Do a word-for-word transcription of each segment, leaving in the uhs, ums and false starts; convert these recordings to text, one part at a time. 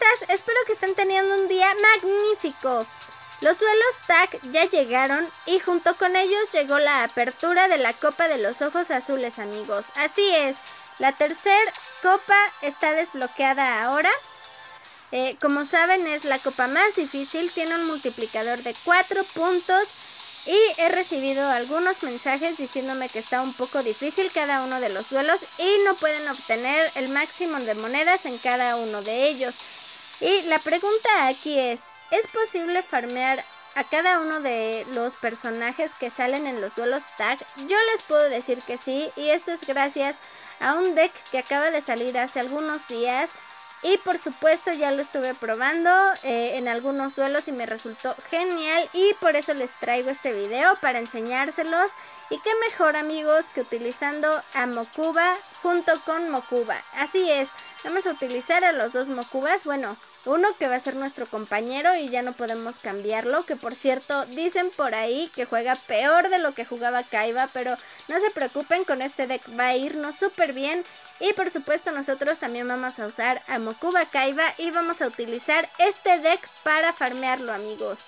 estás? Espero que estén teniendo un día magnífico. Los duelos tag ya llegaron y junto con ellos llegó la apertura de la Copa de los Ojos Azules, amigos. Así es, la tercera copa está desbloqueada ahora. Eh, como saben, es la copa más difícil, tiene un multiplicador de cuatro puntos y he recibido algunos mensajes diciéndome que está un poco difícil cada uno de los duelos y no pueden obtener el máximo de monedas en cada uno de ellos. Y la pregunta aquí es, ¿es posible farmear a cada uno de los personajes que salen en los duelos tag? Yo les puedo decir que sí, y esto es gracias a un deck que acaba de salir hace algunos días. Y por supuesto ya lo estuve probando eh, en algunos duelos y me resultó genial y por eso les traigo este video para enseñárselos. Y qué mejor, amigos, que utilizando a Mokuba junto con Mokuba. Así es, vamos a utilizar a los dos Mokubas, bueno, uno que va a ser nuestro compañero y ya no podemos cambiarlo, que por cierto dicen por ahí que juega peor de lo que jugaba Kaiba, pero no se preocupen, con este deck va a irnos súper bien. Y por supuesto nosotros también vamos a usar a Mokuba Kaiba y vamos a utilizar este deck para farmearlo, amigos.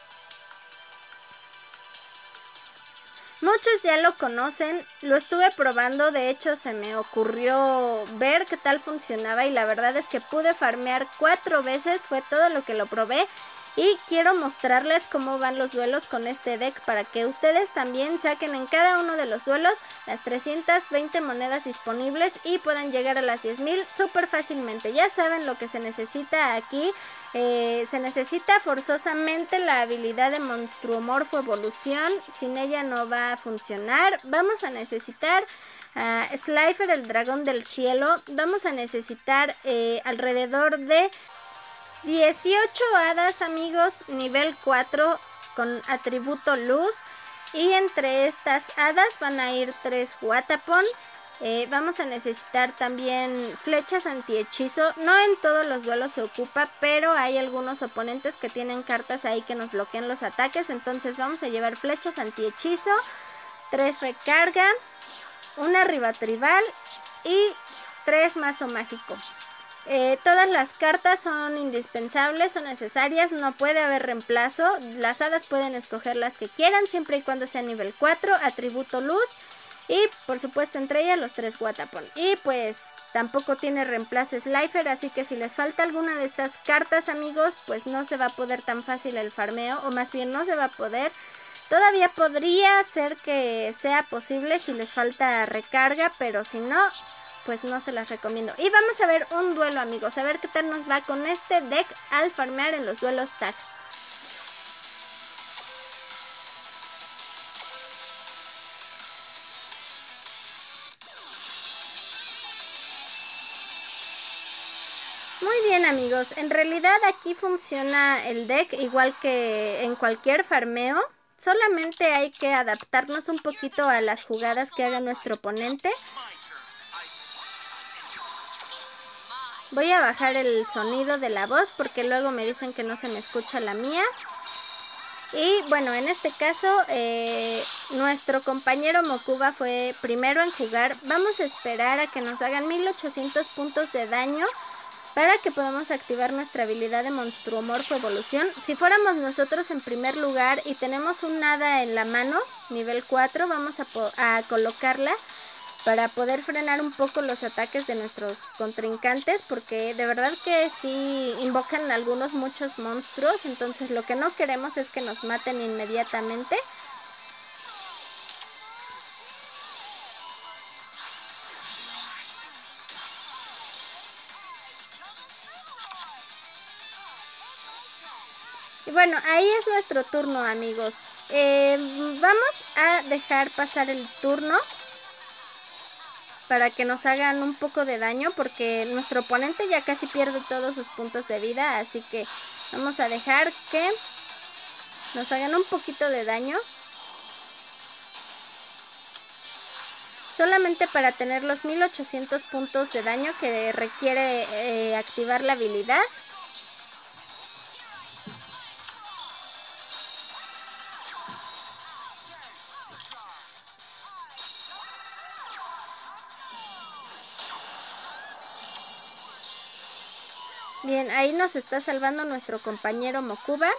Muchos ya lo conocen, lo estuve probando, de hecho se me ocurrió ver qué tal funcionaba y la verdad es que pude farmear cuatro veces, fue todo lo que lo probé. Y quiero mostrarles cómo van los duelos con este deck para que ustedes también saquen en cada uno de los duelos las trescientas veinte monedas disponibles y puedan llegar a las diez mil súper fácilmente. Ya saben lo que se necesita aquí. Eh, se necesita forzosamente la habilidad de Monstruomorfo Evolución, sin ella no va a funcionar. Vamos a necesitar a uh, Slifer, el dragón del cielo. Vamos a necesitar eh, alrededor de dieciocho hadas, amigos, nivel cuatro con atributo luz. Y entre estas hadas van a ir tres Watapon. Eh, vamos a necesitar también flechas antihechizo. No en todos los duelos se ocupa, pero hay algunos oponentes que tienen cartas ahí que nos bloquean los ataques. Entonces vamos a llevar flechas antihechizo, tres recarga, una ribatribal y tres mazo mágico. Eh, todas las cartas son indispensables, son necesarias, no puede haber reemplazo. Las hadas pueden escoger las que quieran siempre y cuando sea nivel cuatro, atributo luz y por supuesto entre ellas los tres Watapon. Y pues tampoco tiene reemplazo Slifer, así que si les falta alguna de estas cartas, amigos, pues no se va a poder tan fácil el farmeo, o más bien no se va a poder. Todavía podría ser que sea posible si les falta recarga, pero si no, pues no se las recomiendo. Y vamos a ver un duelo, amigos, a ver qué tal nos va con este deck al farmear en los duelos tag. Muy bien, amigos, en realidad aquí funciona el deck igual que en cualquier farmeo. Solamente hay que adaptarnos un poquito a las jugadas que haga nuestro oponente. Voy a bajar el sonido de la voz porque luego me dicen que no se me escucha la mía. Y bueno, en este caso eh, nuestro compañero Mokuba fue primero en jugar. Vamos a esperar a que nos hagan mil ochocientos puntos de daño para que podamos activar nuestra habilidad de Monstruomorfo Evolución. Si fuéramos nosotros en primer lugar y tenemos un hada en la mano, nivel cuatro, vamos a, a colocarla para poder frenar un poco los ataques de nuestros contrincantes, porque de verdad que sí invocan algunos muchos monstruos, entonces lo que no queremos es que nos maten inmediatamente. Y bueno, ahí es nuestro turno, amigos. Eh, vamos a dejar pasar el turno para que nos hagan un poco de daño, porque nuestro oponente ya casi pierde todos sus puntos de vida, así que vamos a dejar que nos hagan un poquito de daño. Solamente para tener los mil ochocientos puntos de daño que requiere eh, activar la habilidad. Bien, ahí nos está salvando nuestro compañero Mokuba.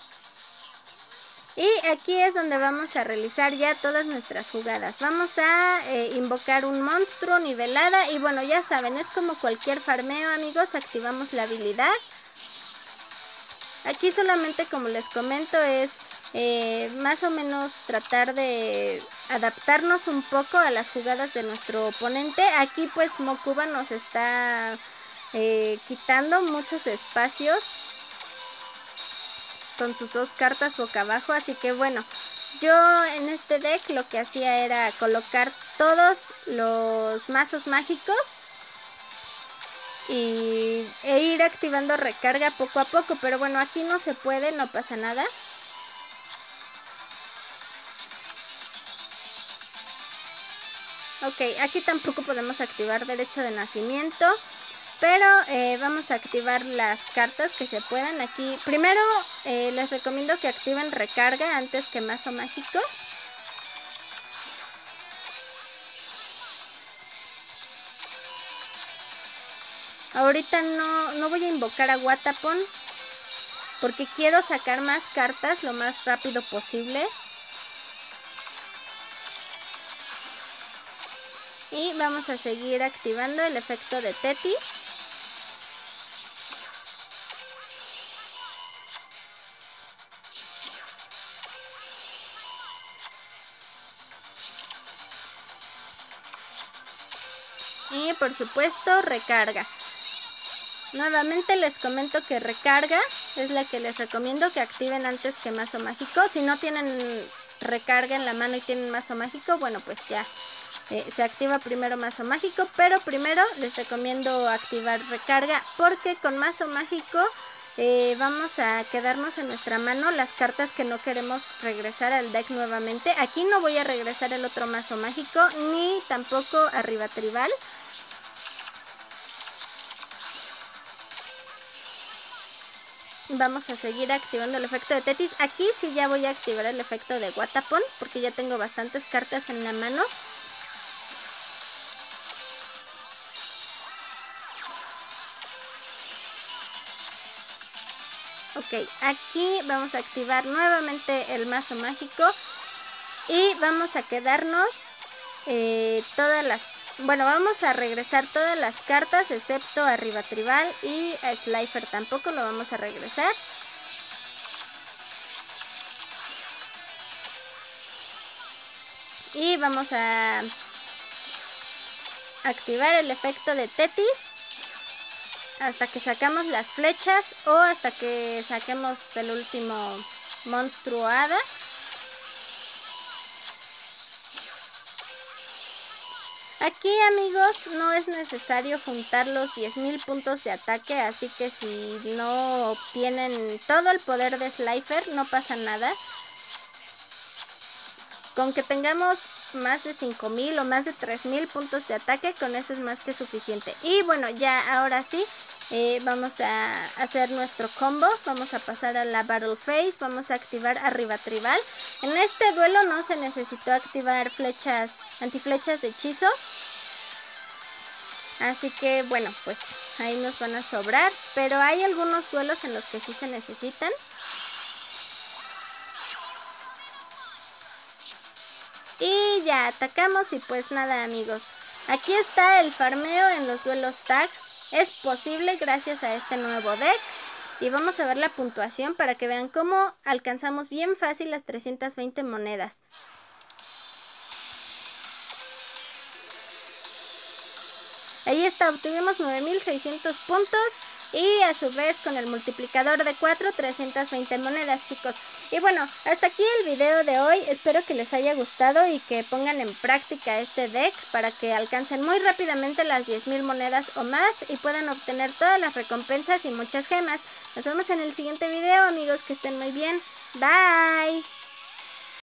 Y aquí es donde vamos a realizar ya todas nuestras jugadas. Vamos a eh, invocar un monstruo nivelada. Y bueno, ya saben, es como cualquier farmeo, amigos. Activamos la habilidad. Aquí solamente, como les comento, es eh, más o menos tratar de adaptarnos un poco a las jugadas de nuestro oponente. Aquí pues Mokuba nos está eh, quitando muchos espacios con sus dos cartas boca abajo, así que bueno, yo en este deck lo que hacía era colocar todos los mazos mágicos y, e ir activando recarga poco a poco, pero bueno, aquí no se puede, no pasa nada. Ok, aquí tampoco podemos activar derecho de nacimiento. Pero eh, vamos a activar las cartas que se puedan aquí. Primero eh, les recomiendo que activen recarga antes que mazo mágico. Ahorita no, no voy a invocar a Watapon porque quiero sacar más cartas lo más rápido posible. Y vamos a seguir activando el efecto de Tetis. Y por supuesto recarga. Nuevamente les comento que recarga es la que les recomiendo que activen antes que mazo mágico. Si no tienen recarga en la mano y tienen mazo mágico, bueno pues ya eh, se activa primero mazo mágico. Pero primero les recomiendo activar recarga porque con mazo mágico eh, vamos a quedarnos en nuestra mano las cartas que no queremos regresar al deck nuevamente. Aquí no voy a regresar el otro mazo mágico ni tampoco arriba tribal. Vamos a seguir activando el efecto de Tetis. Aquí sí ya voy a activar el efecto de Watapon porque ya tengo bastantes cartas en la mano. Ok, aquí vamos a activar nuevamente el mazo mágico y vamos a quedarnos eh, todas las... Bueno, vamos a regresar todas las cartas excepto arriba tribal y a Slifer tampoco lo vamos a regresar. Y vamos a activar el efecto de Tetis hasta que sacamos las flechas o hasta que saquemos el último monstruo hada. Aquí, amigos, no es necesario juntar los diez mil puntos de ataque, así que si no obtienen todo el poder de Slifer no pasa nada. Con que tengamos más de cinco mil o más de tres mil puntos de ataque, con eso es más que suficiente. Y bueno, ya ahora sí, eh, vamos a hacer nuestro combo. Vamos a pasar a la Battle Phase, vamos a activar arriba tribal. En este duelo no se necesitó activar flechas, antiflechas de hechizo. Así que bueno, pues ahí nos van a sobrar. Pero hay algunos duelos en los que sí se necesitan. Y ya atacamos y pues nada, amigos. Aquí está el farmeo en los duelos tag. Es posible gracias a este nuevo deck. Y vamos a ver la puntuación para que vean cómo alcanzamos bien fácil las trescientas veinte monedas. Ahí está, obtuvimos nueve mil seiscientos puntos. Y a su vez con el multiplicador de cuatro, trescientas veinte monedas, chicos. Y bueno, hasta aquí el video de hoy. Espero que les haya gustado y que pongan en práctica este deck para que alcancen muy rápidamente las diez mil monedas o más y puedan obtener todas las recompensas y muchas gemas. Nos vemos en el siguiente video, amigos, que estén muy bien. Bye.